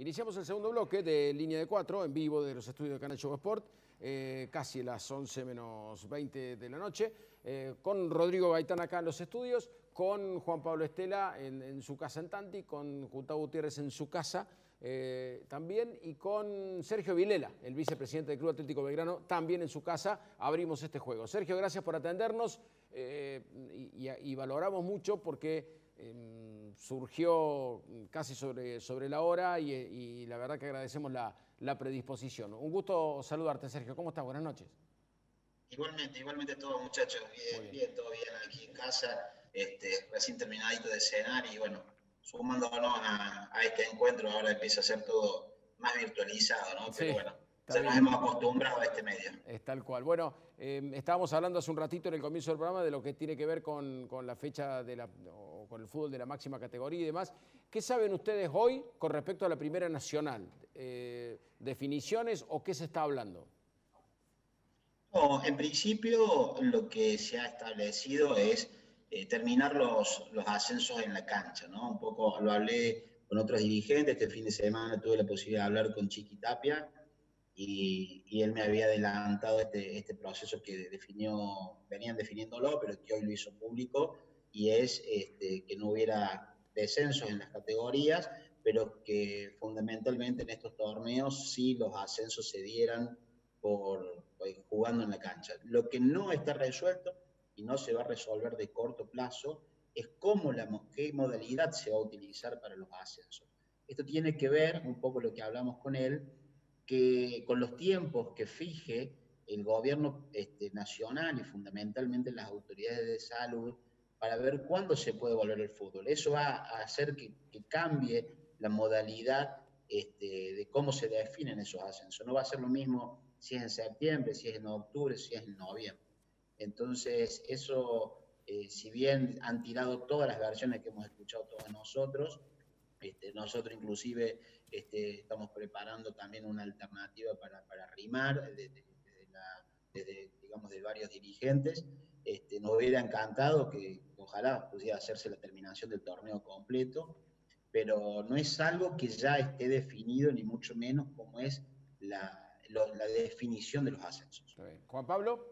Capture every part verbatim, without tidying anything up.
Iniciamos el segundo bloque de Línea de Cuatro, en vivo de los estudios de Canal Show Sport, eh, casi las once menos veinte de la noche, eh, con Rodrigo Gaitán acá en los estudios, con Juan Pablo Estela en, en su casa en Tanti, con Gustavo Gutiérrez en su casa eh, también, y con Sergio Vilela, el vicepresidente del Club Atlético Belgrano, también en su casa. Abrimos este juego. Sergio, gracias por atendernos eh, y, y, y valoramos mucho porque Eh, surgió casi sobre, sobre la hora y, y la verdad que agradecemos la, la predisposición. Un gusto saludarte, Sergio. ¿Cómo estás? Buenas noches. Igualmente, igualmente todos muchachos, bien, bien. bien, todo bien aquí en casa, este, recién terminadito de cenar y bueno, sumándonos a, a este encuentro, ahora empieza a ser todo más virtualizado, ¿no? Pero Sí. bueno, ya nos hemos acostumbrado a este medio. Es tal cual. Bueno, eh, estábamos hablando hace un ratito en el comienzo del programa de lo que tiene que ver con, con la fecha de la, o con el fútbol de la máxima categoría y demás. ¿Qué saben ustedes hoy con respecto a la Primera Nacional? Eh, ¿Definiciones o qué se está hablando? No, en principio lo que se ha establecido es eh, terminar los, los ascensos en la cancha, ¿no? Un poco lo hablé con otros dirigentes, este fin de semana tuve la posibilidad de hablar con Chiqui Tapia, Y, y él me había adelantado este, este proceso que definió, venían definiéndolo, pero que hoy lo hizo público, y es este, que no hubiera descensos en las categorías, pero que fundamentalmente en estos torneos sí los ascensos se dieran por, por jugando en la cancha. Lo que no está resuelto y no se va a resolver de corto plazo es cómo la, qué modalidad se va a utilizar para los ascensos. Esto tiene que ver, un poco lo que hablamos con él, que con los tiempos que fije el gobierno este, nacional y fundamentalmente las autoridades de salud para ver cuándo se puede volver el fútbol. Eso va a hacer que, que cambie la modalidad este, de cómo se definen esos ascensos. No va a ser lo mismo si es en septiembre, si es en octubre, si es en noviembre. Entonces, eso, eh, si bien han tirado todas las versiones que hemos escuchado todos nosotros, este, nosotros inclusive este, estamos preparando también una alternativa para, para arrimar desde, desde, la, desde, digamos, de varios dirigentes. Este, nos hubiera encantado que ojalá pudiera hacerse la terminación del torneo completo, pero no es algo que ya esté definido, ni mucho menos como es la, lo, la definición de los ascensos. Juan Pablo.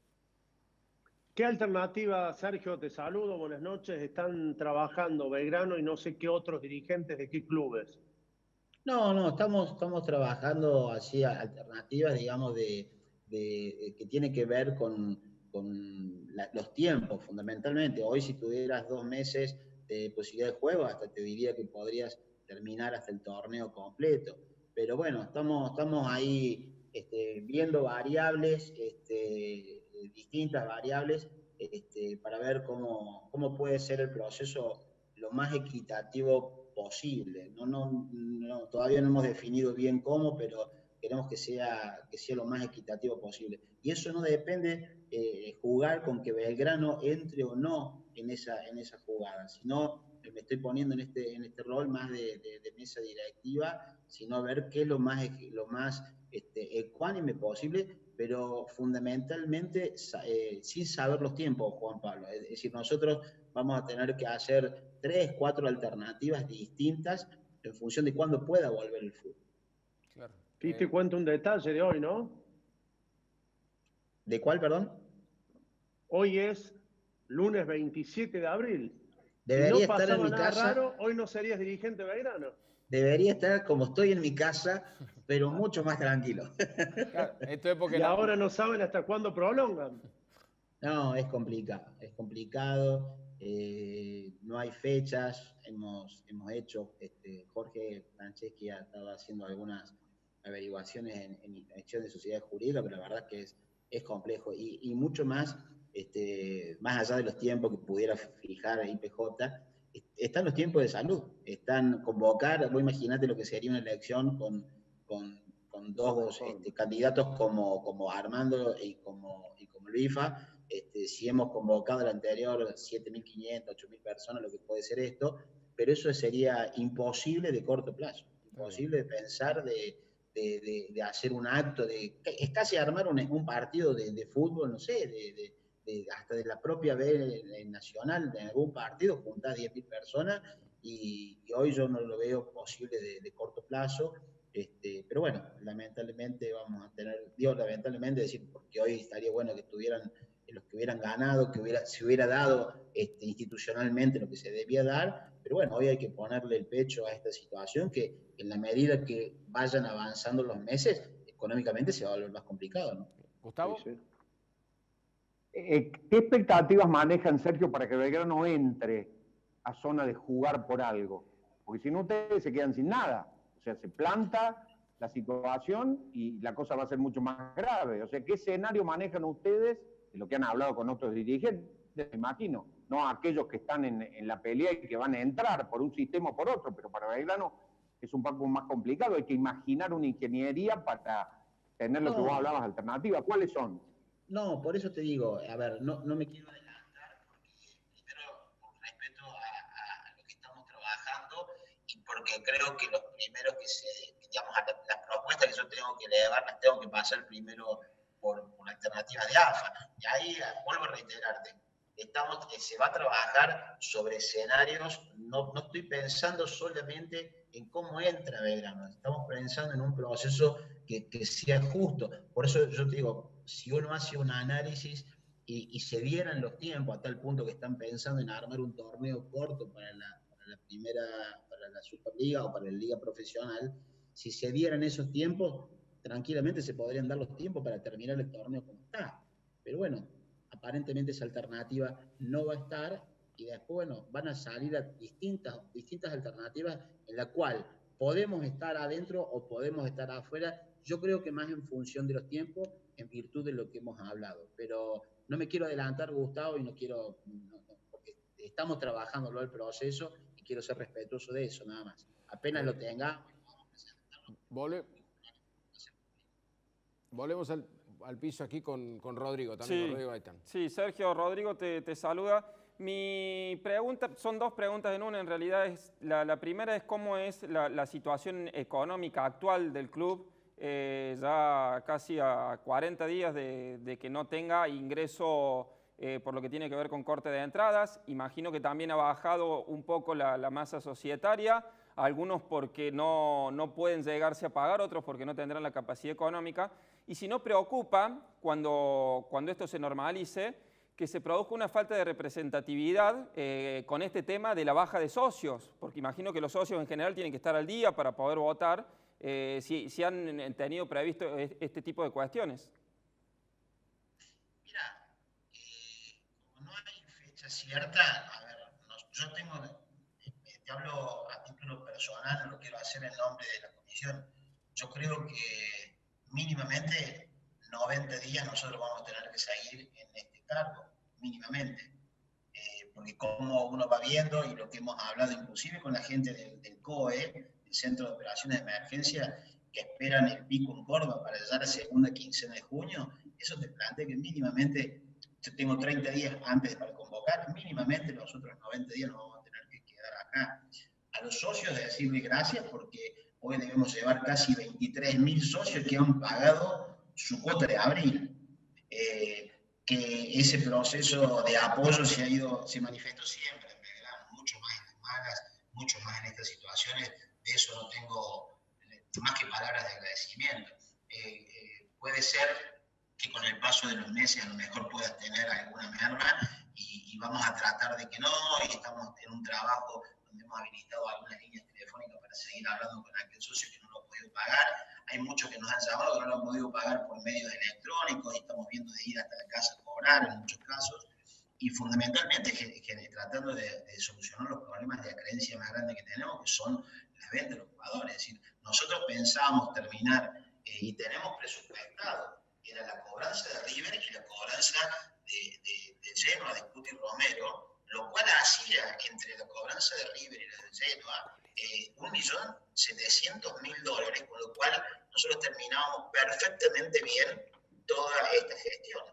¿Qué alternativa, Sergio? Te saludo, buenas noches. Están trabajando Belgrano y no sé qué otros dirigentes de qué clubes. No, no, estamos, estamos trabajando así alternativas, digamos, de, de, que tiene que ver con, con la, los tiempos, fundamentalmente. Hoy, si tuvieras dos meses de posibilidad de juego, hasta te diría que podrías terminar hasta el torneo completo. Pero bueno, estamos, estamos ahí este, viendo variables, este, distintas variables, este, para ver cómo, cómo puede ser el proceso lo más equitativo posible. No, no, no, todavía no hemos definido bien cómo, pero queremos que sea, que sea lo más equitativo posible. Y eso no depende eh, jugar con que Belgrano entre o no en esa, en esa jugada, sino me estoy poniendo en este, en este rol más de, de, de mesa directiva, sino ver qué es lo más, lo más este, ecuánime posible, pero fundamentalmente eh, sin saber los tiempos, Juan Pablo. Es decir, nosotros vamos a tener que hacer tres, cuatro alternativas distintas en función de cuándo pueda volver el fútbol. Claro. Y te cuento un detalle de hoy, ¿no? ¿De cuál, perdón? Hoy es lunes veintisiete de abril. Debería si no estar en mi nada casa. Raro, hoy no serías dirigente Belgrano. Debería estar como estoy en mi casa, pero mucho más tranquilo. Claro, esto es porque y la... ahora no saben hasta cuándo prolongan. No, es complicado, es complicado. Eh, no hay fechas. Hemos, hemos hecho, este, Jorge Franceschi ha estado haciendo algunas averiguaciones en, en inspección de sociedades jurídicas, pero la verdad es que es, es complejo. Y, y mucho más, este, más allá de los tiempos que pudiera fijar I P J, están los tiempos de salud. Están convocar, vos imaginate lo que sería una elección con, con, con dos este, candidatos como, como Armando y como, y como Luifa. Este, si hemos convocado el anterior siete mil quinientas, ocho mil personas, lo que puede ser esto, pero eso sería imposible de corto plazo, imposible de pensar de, de, de, de hacer un acto, de, es casi armar un, un partido de, de fútbol, no sé, de, de, de, hasta de la propia B nacional, de algún partido, juntás diez mil personas y, y hoy yo no lo veo posible de, de corto plazo. Este, pero bueno, lamentablemente vamos a tener, digo lamentablemente decir, porque hoy estaría bueno que estuvieran los que hubieran ganado, que hubiera, se hubiera dado este, institucionalmente lo que se debía dar, pero bueno, hoy hay que ponerle el pecho a esta situación que en la medida que vayan avanzando los meses, económicamente se va a volver más complicado, ¿no? Gustavo. Sí, sí. Eh, ¿Qué expectativas manejan, Sergio, para que Belgrano entre a zona de jugar por algo? Porque si no, ustedes se quedan sin nada. O sea, se planta la situación y la cosa va a ser mucho más grave. O sea, ¿qué escenario manejan ustedes de lo que han hablado con otros dirigentes? Me imagino, no aquellos que están en, en la pelea y que van a entrar por un sistema o por otro, pero para Belgrano es un poco más complicado. Hay que imaginar una ingeniería para tener lo no. que vos hablabas, alternativa. ¿Cuáles son? No, por eso te digo, a ver, no, no me quiero adelantar, porque primero por respeto a, a, a lo que estamos trabajando y porque creo que los primeros que se, digamos, las la propuestas que yo tengo que elevar, las tengo que pasar primero por, por alternativas de AFA. Y ahí vuelvo a reiterarte, estamos, se va a trabajar sobre escenarios, no, no estoy pensando solamente en cómo entra Belgrano, estamos pensando en un proceso que, que sea justo. Por eso yo te digo, si uno hace un análisis y, y se dieran los tiempos a tal punto que están pensando en armar un torneo corto para la, para la primera, para la Superliga o para la Liga Profesional, si se dieran esos tiempos, tranquilamente se podrían dar los tiempos para terminar el torneo como está. Pero bueno, aparentemente esa alternativa no va a estar y después, bueno, van a salir a distintas, distintas alternativas en la cual podemos estar adentro o podemos estar afuera. Yo creo que más en función de los tiempos, en virtud de lo que hemos hablado. Pero no me quiero adelantar, Gustavo, y no quiero, no, no, porque estamos trabajando el proceso y quiero ser respetuoso de eso, nada más. Apenas lo tenga, vamos a presentarlo. Vole... Volvemos al, al piso aquí con, con Rodrigo, también sí, con Rodrigo Gaitán. Sí, Sergio, Rodrigo te, te saluda. Mi pregunta, son dos preguntas en una, en realidad. Es, la, la primera es cómo es la, la situación económica actual del club, eh, ya casi a cuarenta días de, de que no tenga ingreso eh, por lo que tiene que ver con corte de entradas. Imagino que también ha bajado un poco la, la masa societaria, algunos porque no, no pueden llegarse a pagar, otros porque no tendrán la capacidad económica. Y si no preocupa, cuando, cuando esto se normalice, que se produzca una falta de representatividad eh, con este tema de la baja de socios, porque imagino que los socios en general tienen que estar al día para poder votar, eh, si, si han tenido previsto este tipo de cuestiones. Mira, eh, como no hay fecha cierta, a ver, no, yo tengo, eh, te hablo a título personal, lo quiero hacer en nombre de la comisión. Yo creo que mínimamente noventa días nosotros vamos a tener que seguir en este cargo, mínimamente. Eh, porque como uno va viendo, y lo que hemos hablado inclusive con la gente del, del C O E, el Centro de Operaciones de Emergencia, que esperan el pico en Córdoba para llegar a la segunda quincena de junio, eso te plantea que mínimamente, yo tengo treinta días antes para convocar, mínimamente los otros noventa días nos vamos a tener que quedar acá. A los socios de decirle gracias, porque hoy debemos llevar casi veintitrés mil socios que han pagado su cuota de abril. Eh, que ese proceso de apoyo se ha ido, se manifestó siempre en Belgrano, mucho más en las malas, mucho más en estas situaciones. De eso no tengo más que palabras de agradecimiento. Eh, eh, puede ser que con el paso de los meses a lo mejor puedas tener alguna merma y, y vamos a tratar de que no, y estamos en un trabajo donde hemos habilitado algunas líneas telefónicas para seguir hablando con aquel socio que no lo ha podido pagar. Hay muchos que nos han llamado que no lo han podido pagar por medios electrónicos y estamos viendo de ir hasta la casa a cobrar en muchos casos. Y fundamentalmente que, que tratando de, de solucionar los problemas de acreencia más grandes que tenemos, que son las ventas de los jugadores. Es decir, nosotros pensábamos terminar eh, y tenemos presupuestado, era la cobranza de River y la cobranza de, de, de Genoa, de Cuti Romero, lo cual hacía entre la cobranza de River y la de Genoa eh, un millón setecientos mil dólares, con lo cual nosotros terminábamos perfectamente bien toda esta gestión.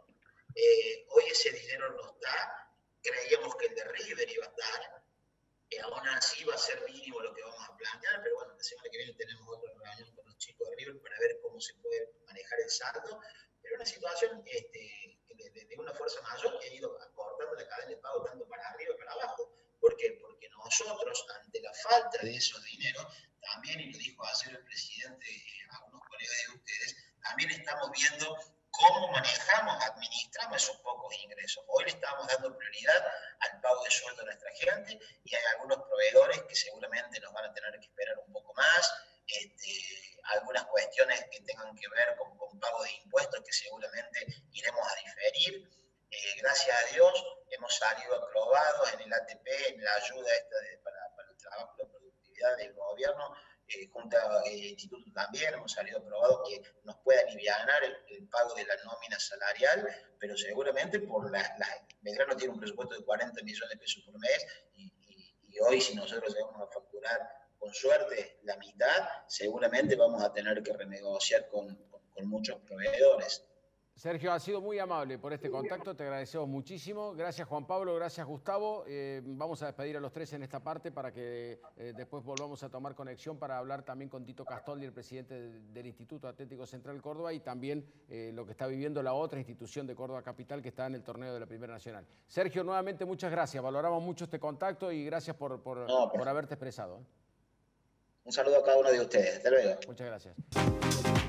Eh, hoy ese dinero no está, creíamos que el de River iba a estar, y aún así va a ser mínimo lo que vamos a plantear, pero bueno, la semana que viene tenemos otra reunión con los chicos de River para ver cómo se puede manejar el saldo, pero una situación este, de, de, de una fuerza mayor que ha ido acortando la cadena de pago tanto para arriba como para abajo. ¿Por qué? Porque nosotros, ante la falta de esos dineros, también, y lo dijo ayer el presidente a algunos colegas de ustedes, también estamos viendo cómo manejamos, administramos esos pocos ingresos. Hoy le estamos dando prioridad al pago de sueldo de nuestra gente y hay algunos proveedores que seguramente nos van a tener que esperar un poco más, este, algunas cuestiones que tengan que ver con, con pago de impuestos que seguramente iremos a diferir. Eh, gracias a Dios hemos salido aprobados en el A T P, en la ayuda esta de, para, para el trabajo y la productividad del gobierno, eh, junto al eh, instituto también hemos salido aprobados que nos pueda alivianar el, el pago de la nómina salarial, pero seguramente por la, la, Belgrano tiene un presupuesto de cuarenta millones de pesos por mes y, y, y hoy si nosotros llegamos a facturar con suerte la mitad, seguramente vamos a tener que renegociar con, con, con muchos proveedores. Sergio, ha sido muy amable por este contacto, te agradecemos muchísimo. Gracias Juan Pablo, gracias Gustavo. Eh, vamos a despedir a los tres en esta parte para que eh, después volvamos a tomar conexión para hablar también con Tito Castoldi, el presidente del, del Instituto Atlético Central Córdoba, y también eh, lo que está viviendo la otra institución de Córdoba Capital que está en el torneo de la Primera Nacional. Sergio, nuevamente muchas gracias, valoramos mucho este contacto y gracias por, por, no, por haberte expresado. Un saludo a cada uno de ustedes, hasta luego. Muchas gracias.